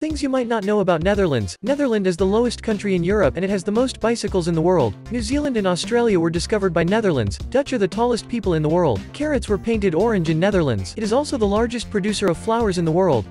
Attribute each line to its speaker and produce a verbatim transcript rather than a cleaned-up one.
Speaker 1: Things you might not know about Netherlands. Netherlands is the lowest country in Europe and it has the most bicycles in the world. New Zealand and Australia were discovered by Netherlands. Dutch are the tallest people in the world. Carrots were painted orange in Netherlands. It is also the largest producer of flowers in the world.